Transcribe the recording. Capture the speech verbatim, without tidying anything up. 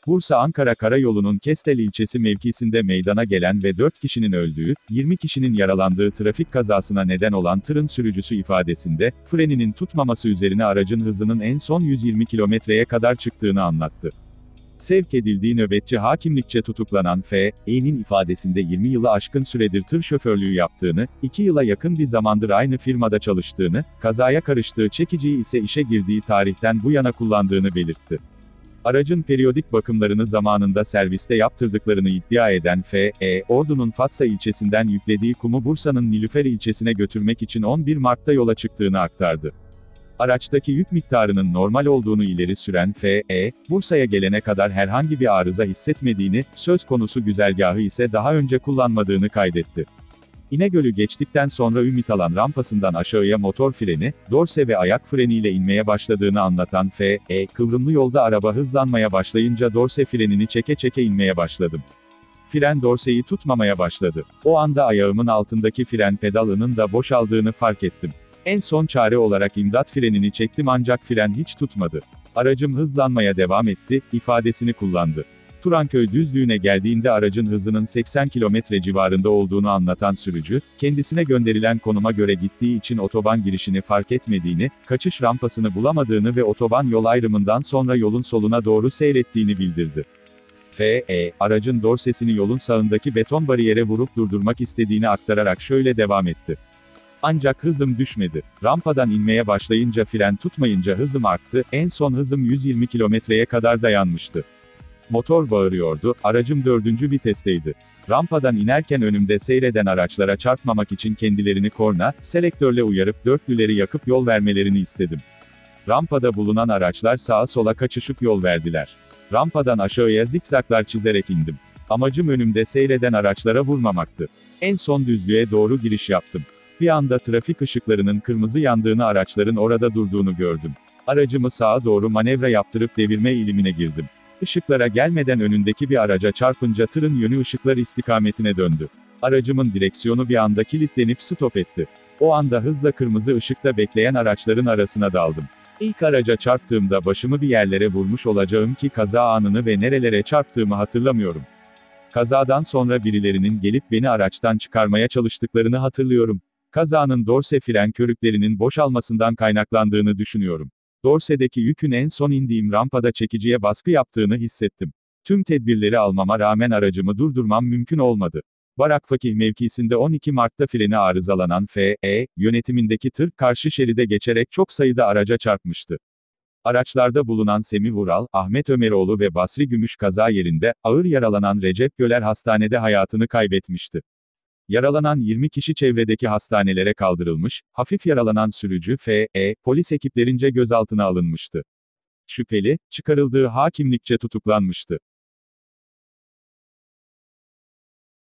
Bursa-Ankara Karayolu'nun Kestel ilçesi mevkisinde meydana gelen ve dört kişinin öldüğü, yirmi kişinin yaralandığı trafik kazasına neden olan tırın sürücüsü ifadesinde, freninin tutmaması üzerine aracın hızının en son yüz yirmi kilometreye kadar çıktığını anlattı. Sevk edildiği nöbetçi hakimlikçe tutuklanan F E'nin ifadesinde yirmi yılı aşkın süredir tır şoförlüğü yaptığını, iki yıla yakın bir zamandır aynı firmada çalıştığını, kazaya karıştığı çekiciyi ise işe girdiği tarihten bu yana kullandığını belirtti. Aracın periyodik bakımlarını zamanında serviste yaptırdıklarını iddia eden F E, Ordu'nun Fatsa ilçesinden yüklediği kumu Bursa'nın Nilüfer ilçesine götürmek için on bir Mart'ta yola çıktığını aktardı. Araçtaki yük miktarının normal olduğunu ileri süren F E, Bursa'ya gelene kadar herhangi bir arıza hissetmediğini, söz konusu güzergahı ise daha önce kullanmadığını kaydetti. İnegöl'ü geçtikten sonra Ümitalan rampasından aşağıya motor freni, dorse ve ayak freniyle inmeye başladığını anlatan F E, kıvrımlı yolda araba hızlanmaya başlayınca dorse frenini çeke çeke inmeye başladım. Fren dorseyi tutmamaya başladı. O anda ayağımın altındaki fren pedalının da boşaldığını fark ettim. En son çare olarak imdat frenini çektim ancak fren hiç tutmadı. Aracım hızlanmaya devam etti, ifadesini kullandı. Turanköy düzlüğüne geldiğinde aracın hızının seksen kilometre civarında olduğunu anlatan sürücü, kendisine gönderilen konuma göre gittiği için otoban girişini fark etmediğini, kaçış rampasını bulamadığını ve otoban yol ayrımından sonra yolun soluna doğru seyrettiğini bildirdi. F E, aracın dorsesini yolun sağındaki beton bariyere vurup durdurmak istediğini aktararak şöyle devam etti. Ancak hızım düşmedi. Rampadan inmeye başlayınca fren tutmayınca hızım arttı, en son hızım yüz yirmi kilometreye kadar dayanmıştı. Motor bağırıyordu, aracım dördüncü vitesteydi. Rampadan inerken önümde seyreden araçlara çarpmamak için kendilerini korna, selektörle uyarıp dörtlüleri yakıp yol vermelerini istedim. Rampada bulunan araçlar sağa sola kaçışıp yol verdiler. Rampadan aşağıya zikzaklar çizerek indim. Amacım önümde seyreden araçlara vurmamaktı. En son düzlüğe doğru giriş yaptım. Bir anda trafik ışıklarının kırmızı yandığını, araçların orada durduğunu gördüm. Aracımı sağa doğru manevra yaptırıp devirme eğilimine girdim. Işıklara gelmeden önündeki bir araca çarpınca tırın yönü ışıklar istikametine döndü. Aracımın direksiyonu bir anda kilitlenip stop etti. O anda hızla kırmızı ışıkta bekleyen araçların arasına daldım. İlk araca çarptığımda başımı bir yerlere vurmuş olacağım ki kaza anını ve nerelere çarptığımı hatırlamıyorum. Kazadan sonra birilerinin gelip beni araçtan çıkarmaya çalıştıklarını hatırlıyorum. Kazanın dorse fren körüklerinin boşalmasından kaynaklandığını düşünüyorum. Dorsedeki yükün en son indiğim rampada çekiciye baskı yaptığını hissettim. Tüm tedbirleri almama rağmen aracımı durdurmam mümkün olmadı. Barakfakih mevkisinde on iki Mart'ta freni arızalanan F E, yönetimindeki tır, karşı şeride geçerek çok sayıda araca çarpmıştı. Araçlarda bulunan Semih Vural, Ahmet Ömeroğlu ve Basri Gümüş kaza yerinde, ağır yaralanan Recep Göler hastanede hayatını kaybetmişti. Yaralanan yirmi kişi çevredeki hastanelere kaldırılmış, hafif yaralanan sürücü F E, polis ekiplerince gözaltına alınmıştı. Şüpheli, çıkarıldığı hakimlikçe tutuklanmıştı.